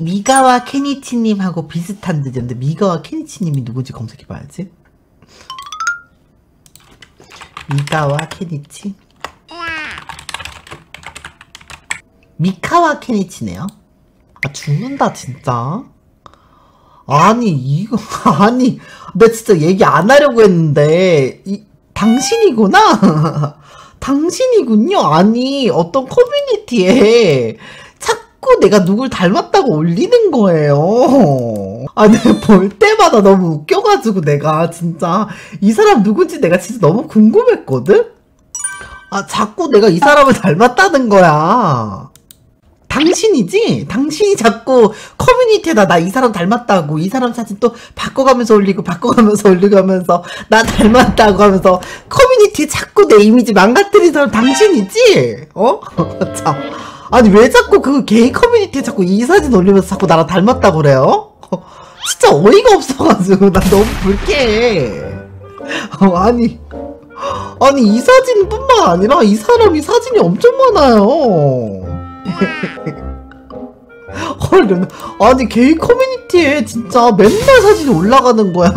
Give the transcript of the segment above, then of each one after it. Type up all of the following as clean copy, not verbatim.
미가와 케니치님하고 비슷한 듯인데 미가와 케니치님이 누군지 검색해봐야지. 미가와 케니치? 미카와 케니치네요. 아 죽는다 진짜. 아니 이거 아니 나 진짜 얘기 안 하려고 했는데 당신이구나. 당신이군요. 아니 어떤 커뮤니티에 자꾸 내가 누굴 닮았다고 올리는 거예요. 아 내가 볼 때마다 너무 웃겨가지고 내가 진짜 이 사람 누군지 내가 진짜 너무 궁금했거든? 아 자꾸 내가 이 사람을 닮았다는 거야. 당신이지? 당신이 자꾸 커뮤니티에다 나 이 사람 닮았다고 이 사람 사진 또 바꿔가면서 올리고 바꿔가면서 올리면서 나 닮았다고 하면서 커뮤니티에 자꾸 내 이미지 망가뜨린 사람 당신이지? 어? 참. 아니 왜 자꾸 그 게이 커뮤니티에 자꾸 이 사진 올리면서 자꾸 나랑 닮았다고 그래요? 진짜 어이가 없어가지고 나 너무 불쾌해. 아니 이 사진뿐만 아니라 이 사람이 사진이 엄청 많아요. 헐, 아니 게이 커뮤니티에 진짜 맨날 사진이 올라가는 거야.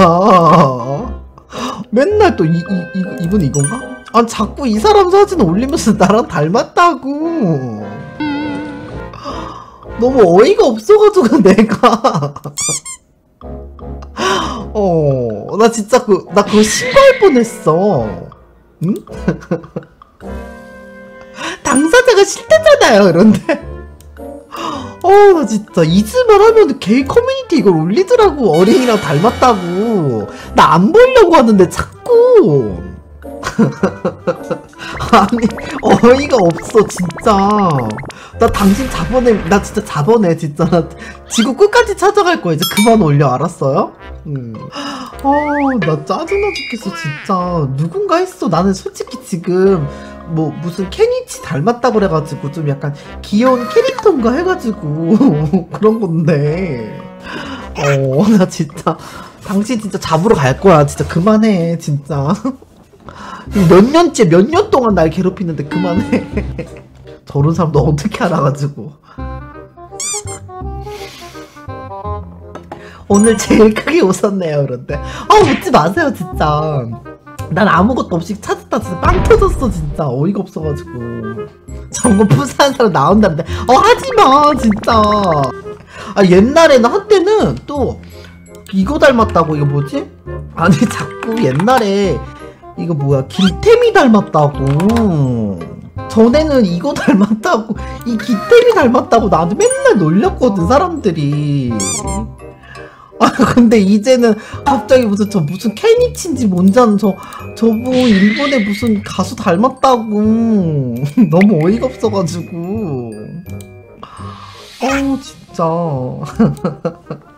맨날 또 이분 이건가? 아니 자꾸 이 사람 사진 올리면서 나랑 닮았다고. 너무 어이가 없어가지고 내가 나 진짜 나 그거 신고할 뻔했어. 응? 당사자가 싫대잖아요 이런데. 나 진짜 잊을만 하면 게이 커뮤니티 이걸 올리더라고. 어린이랑 닮았다고. 나 안 보려고 하는데 자꾸. 아니 어이가 없어 진짜. 나 당신 나 진짜 자번해 진짜. 나 지구 끝까지 찾아갈 거야. 이제 그만 올려 알았어요? 나 짜증나 죽겠어 진짜. 누군가 했어. 나는 솔직히 지금 뭐 무슨 케니치 닮았다고 그래가지고 좀 약간 귀여운 캐릭터인가 해가지고 그런 건데. 나 진짜 당신 진짜 잡으러 갈 거야. 진짜 그만해 진짜. 몇 년 동안 날 괴롭히는데 그만해. 저런 사람도 어떻게 알아가지고. 오늘 제일 크게 웃었네요 그런데. 웃지 마세요 진짜. 난 아무것도 없이 찾았다 진짜 빵 터졌어 진짜. 어이가 없어가지고. 저거 푸사한 사람 나온다는데 하지마 진짜. 옛날에는 한때는 또 이거 닮았다고. 이거 뭐지? 아니 자꾸 옛날에 이거 뭐야 길템이 닮았다고. 전에는 이거 닮았다고 이 기템이 닮았다고 나한테 맨날 놀렸거든 사람들이. 근데 이제는 갑자기 무슨 케니치인지 뭔지 아는 저분 일본의 무슨 가수 닮았다고. 너무 어이가 없어가지고. 진짜.